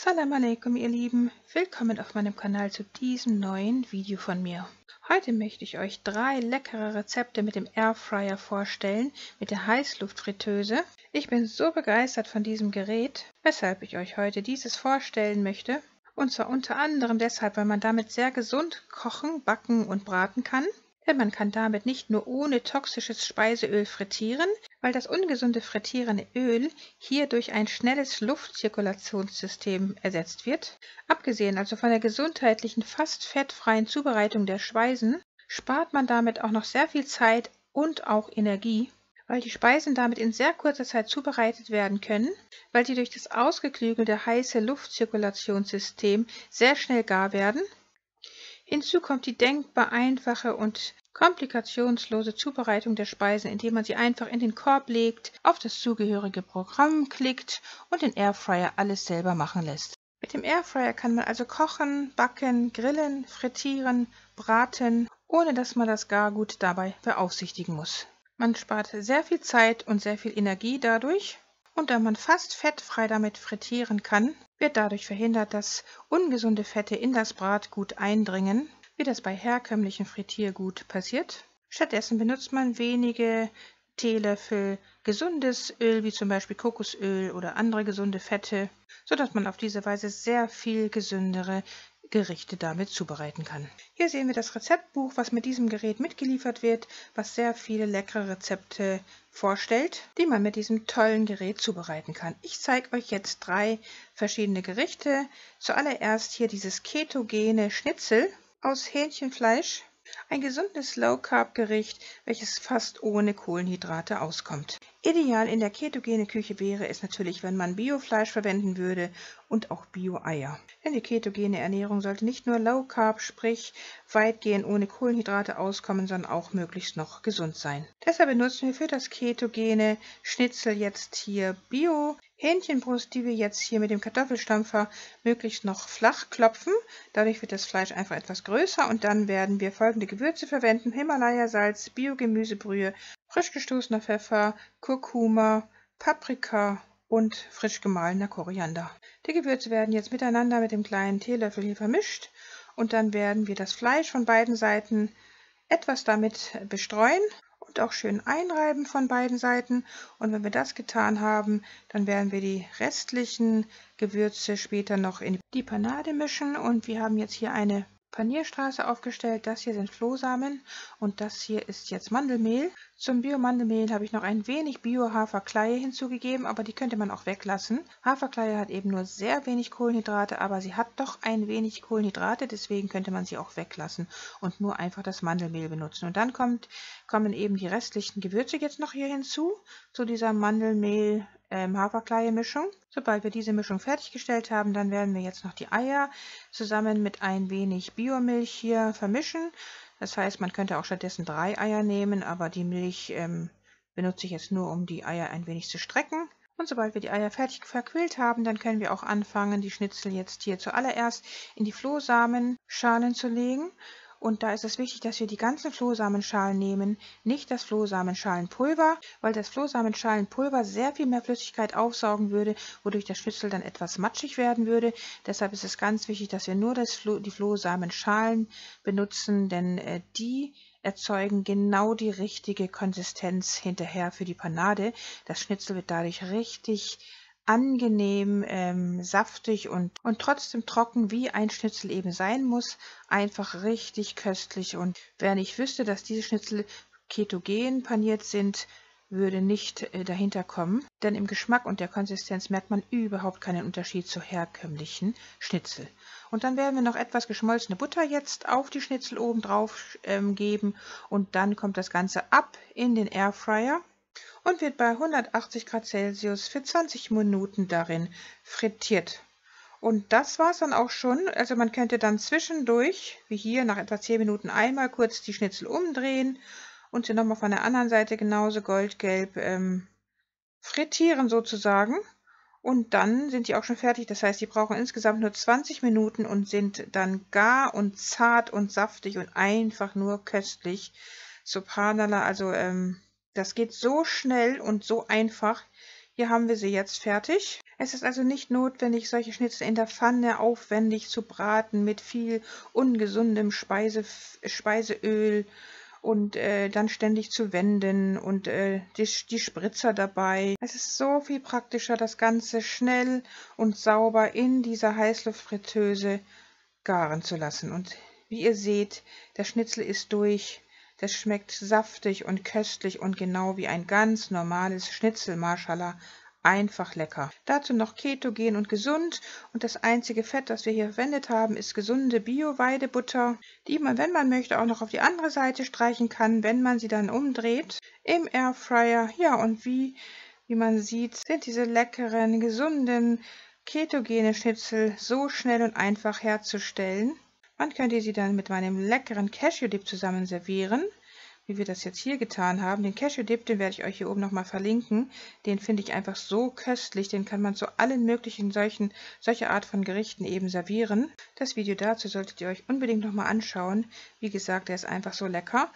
Assalamu alaikum, ihr Lieben. Willkommen auf meinem Kanal zu diesem neuen Video von mir. Heute möchte ich euch 3 leckere Rezepte mit dem Airfryer vorstellen, mit der Heißluftfritteuse. Ich bin so begeistert von diesem Gerät, weshalb ich euch heute dieses vorstellen möchte. Und zwar unter anderem deshalb, weil man damit sehr gesund kochen, backen und braten kann. Denn man kann damit nicht nur ohne toxisches Speiseöl frittieren, weil das ungesunde frittierende Öl hier durch ein schnelles Luftzirkulationssystem ersetzt wird. Abgesehen also von der gesundheitlichen, fast fettfreien Zubereitung der Speisen, spart man damit auch noch sehr viel Zeit und auch Energie, weil die Speisen damit in sehr kurzer Zeit zubereitet werden können, weil die durch das ausgeklügelte heiße Luftzirkulationssystem sehr schnell gar werden. Hinzu kommt die denkbar einfache und komplikationslose Zubereitung der Speisen, indem man sie einfach in den Korb legt, auf das zugehörige Programm klickt und den Airfryer alles selber machen lässt. Mit dem Airfryer kann man also kochen, backen, grillen, frittieren, braten, ohne dass man das Gargut dabei beaufsichtigen muss. Man spart sehr viel Zeit und sehr viel Energie dadurch. Und da man fast fettfrei damit frittieren kann, wird dadurch verhindert, dass ungesunde Fette in das Bratgut eindringen, wie das bei herkömmlichem Frittiergut passiert. Stattdessen benutzt man wenige Teelöffel gesundes Öl, wie zum Beispiel Kokosöl oder andere gesunde Fette, sodass man auf diese Weise sehr viel gesündere Gerichte damit zubereiten kann. Hier sehen wir das Rezeptbuch, was mit diesem Gerät mitgeliefert wird, was sehr viele leckere Rezepte vorstellt, die man mit diesem tollen Gerät zubereiten kann. Ich zeige euch jetzt 3 verschiedene Gerichte. Zuallererst hier dieses ketogene Schnitzel aus Hähnchenfleisch. Ein gesundes Low-Carb-Gericht, welches fast ohne Kohlenhydrate auskommt. Ideal in der ketogenen Küche wäre es natürlich, wenn man Biofleisch verwenden würde und auch Bio-Eier. Denn die ketogene Ernährung sollte nicht nur Low-Carb, sprich weitgehend ohne Kohlenhydrate auskommen, sondern auch möglichst noch gesund sein. Deshalb benutzen wir für das ketogene Schnitzel jetzt hier Bio-Hähnchenbrust, die wir jetzt hier mit dem Kartoffelstampfer möglichst noch flach klopfen. Dadurch wird das Fleisch einfach etwas größer und dann werden wir folgende Gewürze verwenden: Himalaya-Salz, Bio-Gemüsebrühe, frisch gestoßener Pfeffer, Kurkuma, Paprika und frisch gemahlener Koriander. Die Gewürze werden jetzt miteinander mit dem kleinen Teelöffel hier vermischt und dann werden wir das Fleisch von beiden Seiten etwas damit bestreuen und auch schön einreiben von beiden Seiten. Und wenn wir das getan haben, dann werden wir die restlichen Gewürze später noch in die Panade mischen. Und wir haben jetzt hier eine Panierstraße aufgestellt. Das hier sind Flohsamen und das hier ist jetzt Mandelmehl. Zum Bio-Mandelmehl habe ich noch ein wenig Bio-Haferkleie hinzugegeben, aber die könnte man auch weglassen. Haferkleie hat eben nur sehr wenig Kohlenhydrate, aber sie hat doch ein wenig Kohlenhydrate, deswegen könnte man sie auch weglassen und nur einfach das Mandelmehl benutzen. Und dann kommen eben die restlichen Gewürze jetzt noch hier hinzu, zu dieser Mandelmehl-Haferkleie-Mischung. Sobald wir diese Mischung fertiggestellt haben, dann werden wir jetzt noch die Eier zusammen mit ein wenig Biomilch hier vermischen. Das heißt, man könnte auch stattdessen 3 Eier nehmen, aber die Milch benutze ich jetzt nur, um die Eier ein wenig zu strecken. Und sobald wir die Eier fertig verquillt haben, dann können wir auch anfangen, die Schnitzel jetzt hier zuallererst in die Flohsamenschalen zu legen. Und da ist es wichtig, dass wir die ganzen Flohsamenschalen nehmen, nicht das Flohsamenschalenpulver, weil das Flohsamenschalenpulver sehr viel mehr Flüssigkeit aufsaugen würde, wodurch der Schnitzel dann etwas matschig werden würde. Deshalb ist es ganz wichtig, dass wir nur die Flohsamenschalen benutzen, denn die erzeugen genau die richtige Konsistenz hinterher für die Panade. Das Schnitzel wird dadurch richtig angenehm, saftig und trotzdem trocken, wie ein Schnitzel eben sein muss. Einfach richtig köstlich. Und wer nicht wüsste, dass diese Schnitzel ketogen paniert sind, würde nicht dahinter kommen. Denn im Geschmack und der Konsistenz merkt man überhaupt keinen Unterschied zu herkömmlichen Schnitzel. Und dann werden wir noch etwas geschmolzene Butter jetzt auf die Schnitzel oben drauf geben. Und dann kommt das Ganze ab in den Airfryer und wird bei 180 Grad Celsius für 20 Minuten darin frittiert. Und das war es dann auch schon. Also man könnte dann zwischendurch, wie hier, nach etwa 10 Minuten einmal kurz die Schnitzel umdrehen und sie nochmal von der anderen Seite genauso goldgelb frittieren sozusagen. Und dann sind die auch schon fertig. Das heißt, die brauchen insgesamt nur 20 Minuten und sind dann gar und zart und saftig und einfach nur köstlich. Subhanallah, also das geht so schnell und so einfach. hier haben wir sie jetzt fertig. Es ist also nicht notwendig, solche Schnitzel in der Pfanne aufwendig zu braten mit viel ungesundem Speiseöl und dann ständig zu wenden und die Spritzer dabei. Es ist so viel praktischer, das Ganze schnell und sauber in dieser Heißluftfritteuse garen zu lassen. Und wie ihr seht, der Schnitzel ist durch. Das schmeckt saftig und köstlich und genau wie ein ganz normales Schnitzel, Maschallah. Einfach lecker. Dazu noch ketogen und gesund und das einzige Fett, das wir hier verwendet haben, ist gesunde Bio-Weidebutter, die man, wenn man möchte, auch noch auf die andere Seite streichen kann, wenn man sie dann umdreht im Airfryer. Ja, und wie man sieht, sind diese leckeren, gesunden, ketogenen Schnitzel so schnell und einfach herzustellen. Man könnte sie dann mit meinem leckeren Cashew-Dip zusammen servieren, wie wir das jetzt hier getan haben. Den Cashew-Dip, den werde ich euch hier oben nochmal verlinken. Den finde ich einfach so köstlich, den kann man zu allen möglichen solcher Art von Gerichten eben servieren. Das Video dazu solltet ihr euch unbedingt nochmal anschauen. Wie gesagt, der ist einfach so lecker.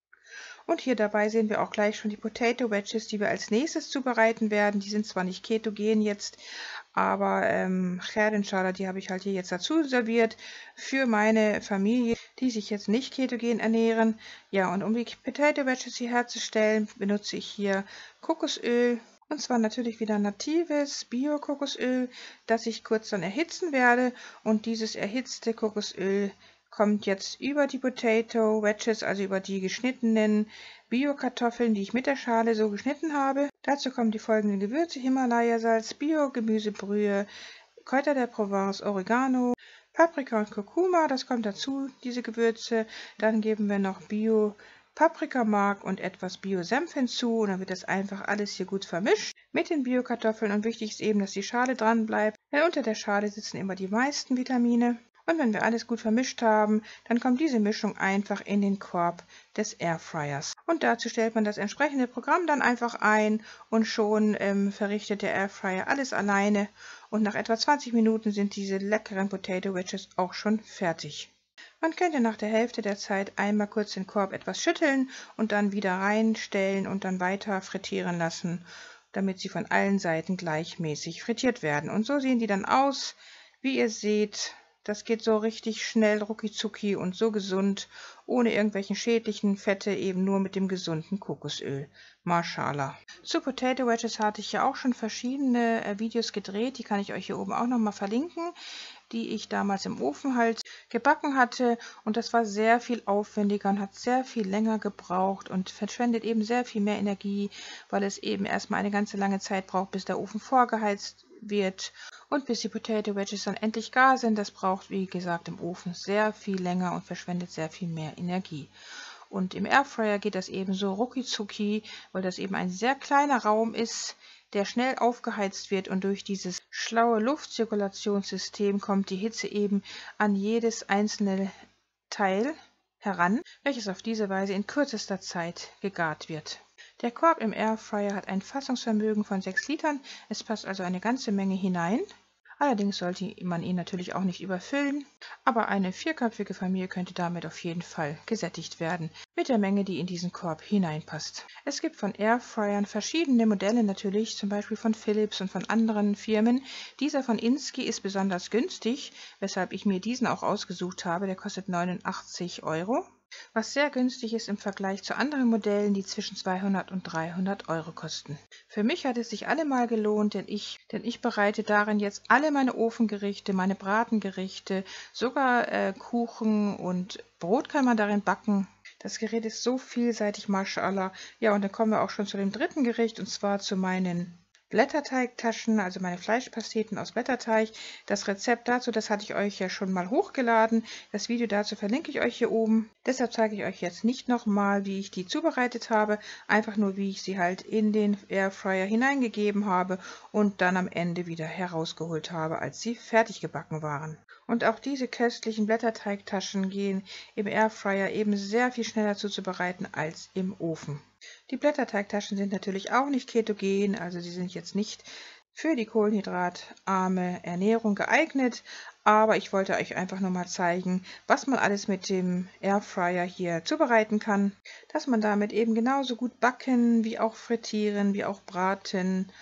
Und hier dabei sehen wir auch gleich schon die Potato Wedges, die wir als nächstes zubereiten werden. Die sind zwar nicht ketogen jetzt, aber Khair inshallah, die habe ich halt hier jetzt dazu serviert für meine Familie, die sich jetzt nicht ketogen ernähren. Ja, und um die Potato Wedges hier herzustellen, benutze ich hier Kokosöl. Und zwar natürlich wieder natives Bio-Kokosöl, das ich kurz dann erhitzen werde. Und dieses erhitzte Kokosöl kommt jetzt über die Potato Wedges, also über die geschnittenen Bio-Kartoffeln, die ich mit der Schale so geschnitten habe. Dazu kommen die folgenden Gewürze: Himalaya-Salz, Bio-Gemüsebrühe, Kräuter der Provence, Oregano, Paprika und Kurkuma, das kommt dazu, diese Gewürze. Dann geben wir noch Bio-Paprikamark und etwas Bio-Senf hinzu und dann wird das einfach alles hier gut vermischt mit den Bio-Kartoffeln. Und wichtig ist eben, dass die Schale dran bleibt, denn unter der Schale sitzen immer die meisten Vitamine. Und wenn wir alles gut vermischt haben, dann kommt diese Mischung einfach in den Korb des Airfryers. Und dazu stellt man das entsprechende Programm dann einfach ein und schon verrichtet der Airfryer alles alleine. Und nach etwa 20 Minuten sind diese leckeren Potato Wedges auch schon fertig. Man könnte nach der Hälfte der Zeit einmal kurz den Korb etwas schütteln und dann wieder reinstellen und dann weiter frittieren lassen, damit sie von allen Seiten gleichmäßig frittiert werden. Und so sehen die dann aus, wie ihr seht. Das geht so richtig schnell, rucki-zucki und so gesund, ohne irgendwelchen schädlichen Fette, eben nur mit dem gesunden Kokosöl. Mashallah. Zu Potato Wedges hatte ich ja auch schon verschiedene Videos gedreht, die kann ich euch hier oben auch nochmal verlinken, die ich damals im Ofen halt gebacken hatte. Und das war sehr viel aufwendiger und hat sehr viel länger gebraucht und verschwendet eben sehr viel mehr Energie, weil es eben erstmal eine ganze lange Zeit braucht, bis der Ofen vorgeheizt wird und bis die Potato Wedges dann endlich gar sind. Das braucht, wie gesagt, im Ofen sehr viel länger und verschwendet sehr viel mehr Energie. Und im Airfryer geht das eben so rucki-zucki, weil das eben ein sehr kleiner Raum ist, der schnell aufgeheizt wird, und durch dieses schlaue Luftzirkulationssystem kommt die Hitze eben an jedes einzelne Teil heran, welches auf diese Weise in kürzester Zeit gegart wird. Der Korb im Airfryer hat ein Fassungsvermögen von 6 Litern, es passt also eine ganze Menge hinein. Allerdings sollte man ihn natürlich auch nicht überfüllen, aber eine 4-köpfige Familie könnte damit auf jeden Fall gesättigt werden, mit der Menge, die in diesen Korb hineinpasst. Es gibt von Airfryern verschiedene Modelle natürlich, zum Beispiel von Philips und von anderen Firmen. Dieser von Insky ist besonders günstig, weshalb ich mir diesen auch ausgesucht habe, der kostet 89 €. Was sehr günstig ist im Vergleich zu anderen Modellen, die zwischen 200 und 300 € kosten. Für mich hat es sich allemal gelohnt, denn ich bereite darin jetzt alle meine Ofengerichte, meine Bratengerichte, sogar Kuchen und Brot kann man darin backen. Das Gerät ist so vielseitig, Mashallah. Ja, und dann kommen wir auch schon zu dem dritten Gericht, und zwar zu meinen Blätterteigtaschen, also meine Fleischpasteten aus Blätterteig. Das Rezept dazu, das hatte ich euch ja schon mal hochgeladen. Das Video dazu verlinke ich euch hier oben. Deshalb zeige ich euch jetzt nicht nochmal, wie ich die zubereitet habe, einfach nur, wie ich sie halt in den Airfryer hineingegeben habe und dann am Ende wieder herausgeholt habe, als sie fertig gebacken waren. Und auch diese köstlichen Blätterteigtaschen gehen im Airfryer eben sehr viel schneller zuzubereiten als im Ofen. Die Blätterteigtaschen sind natürlich auch nicht ketogen, also sie sind jetzt nicht für die kohlenhydratarme Ernährung geeignet, aber ich wollte euch einfach nur mal zeigen, was man alles mit dem Airfryer hier zubereiten kann, dass man damit eben genauso gut backen, wie auch frittieren, wie auch braten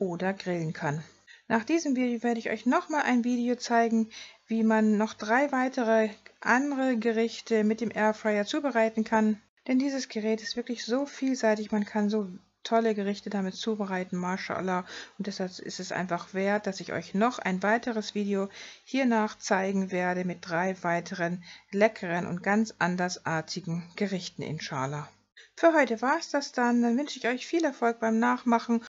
oder grillen kann. Nach diesem Video werde ich euch nochmal ein Video zeigen, wie man noch 3 weitere andere Gerichte mit dem Airfryer zubereiten kann. Denn dieses Gerät ist wirklich so vielseitig, man kann so tolle Gerichte damit zubereiten, Mashallah. Und deshalb ist es einfach wert, dass ich euch noch ein weiteres Video hiernach zeigen werde mit 3 weiteren leckeren und ganz andersartigen Gerichten, inshallah. Für heute war es das dann. Dann wünsche ich euch viel Erfolg beim Nachmachen